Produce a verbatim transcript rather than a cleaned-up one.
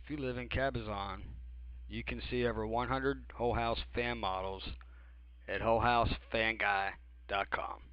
If you live in Cabazon, you can see over one hundred Whole House fan models at whole house fan guy dot com.